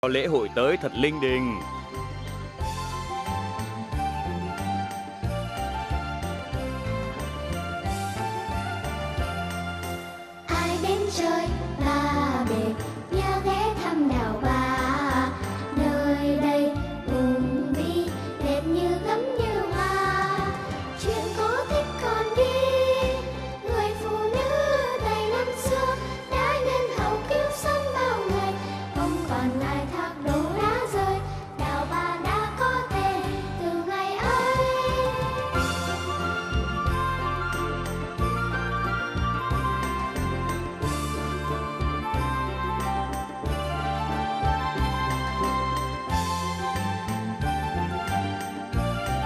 Lễ hội tới thật linh đình. Ai đến chơi Ba Bể nhớ ghé thăm đảo Ba, nơi đây hùng vĩ đẹp như gấm như hoa. Chuyện cổ tích còn đi, người phụ nữ Tây năm xưa đã nhân hậu cứu sống bao người. Không còn ai thác đổ đá rơi, đảo Ba đã có tên từ ngày ấy.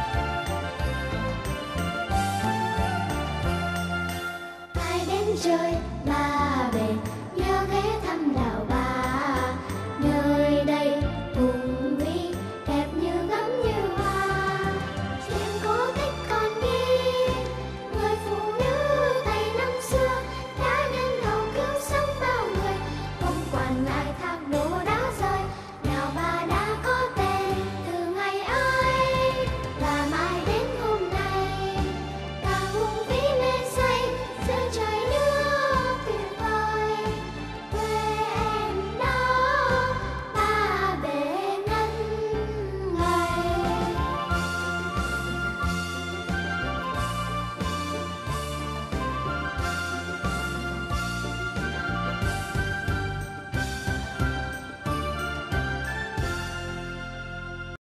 Ai đến chơi